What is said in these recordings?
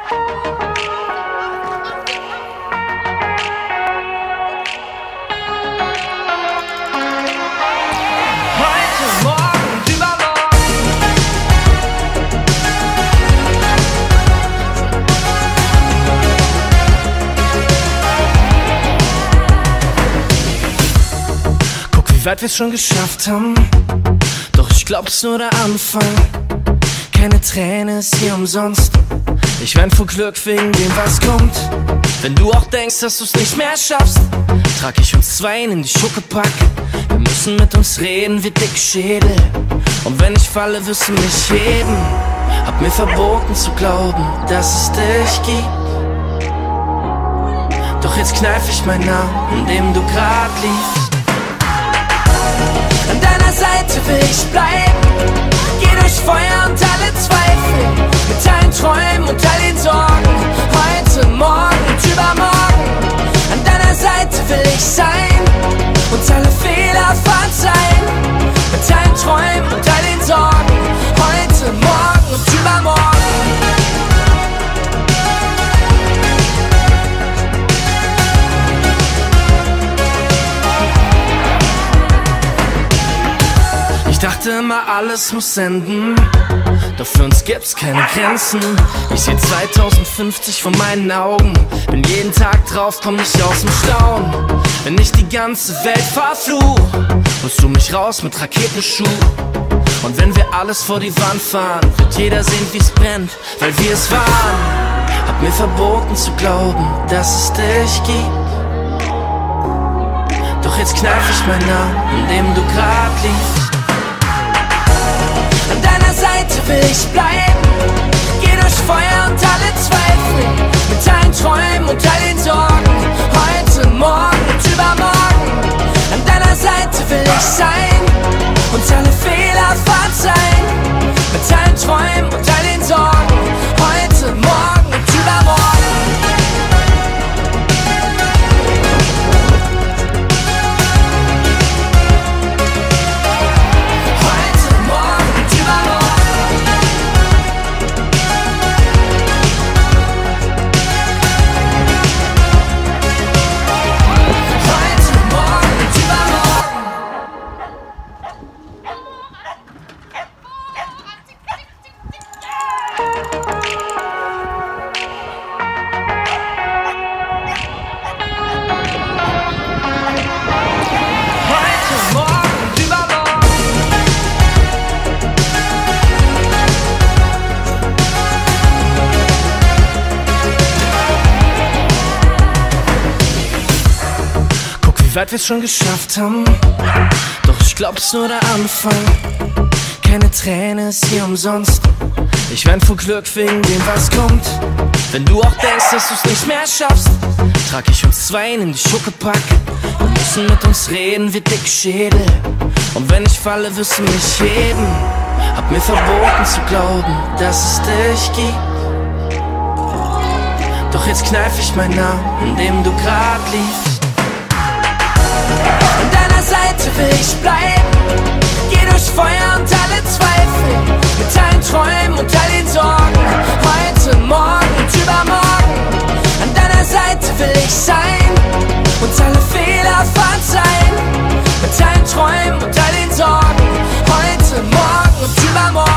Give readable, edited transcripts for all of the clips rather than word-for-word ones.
Wie weit wir's schon geschafft haben, doch ich glaub, es ist nur der Anfang. Keine Träne ist hier umsonst. Ich wein vor Glück wegen dem, was kommt. Wenn du auch denkst, dass du's nicht mehr schaffst, trag ich uns zweien in die Schuckepack. Wir müssen mit uns reden wie dicke Schädel. Und wenn ich falle, wirst du mich heben. Hab mir verboten zu glauben, dass es dich gibt. Doch jetzt kneif ich meinen Namen, in dem du grad liegst. An deiner Seite will ich bleiben. Geh durch Feuer und alle Zweifel, mit allen Träumen und all den Sorgen, heute, morgen und übermorgen. An deiner Seite will ich sein und alle Fehler verzeihen, mit allen Träumen und all den Sorgen, heute, morgen und übermorgen. Ich dachte immer, alles muss enden, doch für uns gibt's keine Grenzen. Ich seh 2050 vor meinen Augen, bin jeden Tag drauf, komm nicht aus dem Staunen. Wenn ich die ganze Welt verfluch, holst du mich raus mit Raketenschuh. Und wenn wir alles vor die Wand fahren, wird jeder sehen, wie's brennt, weil wir es waren. Hab mir verboten zu glauben, dass es dich gibt. Doch jetzt kneif ich meinen Namen, in dem du grad liegst. An deiner Seite will ich bleiben. Geh durch Feuer und alle Zweifel, mit allen Träumen und all den Sorgen, heute, morgen und übermorgen. An deiner Seite will ich sein und alle Fehler verzeihen, mit allen Träumen und all den Sorgen, heute, morgen und übermorgen. Wie weit wir's schon geschafft haben, doch ich glaub, es ist nur der Anfang. Keine Träne ist hier umsonst. Ich wein vor Glück wegen dem, was kommt. Wenn du auch denkst, dass du's nicht mehr schaffst, trag ich uns zweien in die Schuckepack. Wir müssen mit uns reden wie dicke Schädel. Und wenn ich falle, wirst du mich heben. Hab mir verboten zu glauben, dass es dich gibt. Doch jetzt kneif ich meinen Namen, in dem du grad liegst. An deiner Seite will ich bleiben. Geh durch Feuer und alle Zweifel, mit allen Träumen und all den Sorgen, heute, morgen und übermorgen. An deiner Seite will ich sein und alle Fehler verzeihen, mit allen Träumen und all den Sorgen, heute, morgen und übermorgen.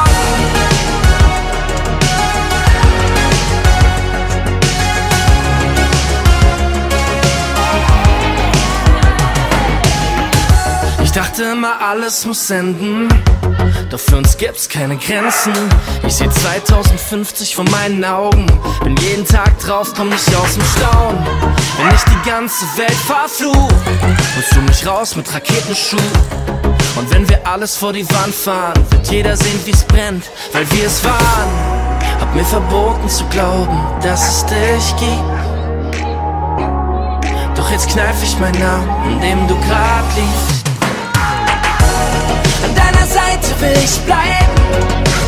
Ich dachte immer, alles muss enden, doch für uns gibt's keine Grenzen. Ich seh 2050 vor meinen Augen, bin jeden Tag drauf, komm nicht aus dem Staunen. Wenn ich die ganze Welt verfluch, holst du mich raus mit Raketenschuh. Und wenn wir alles vor die Wand fahren, wird jeder sehen, wie's brennt, weil wir es waren. Hab mir verboten zu glauben, dass es dich gibt. Doch jetzt kneif ich meinen Namen, in dem du grad liegst. An deiner Seite will ich bleiben.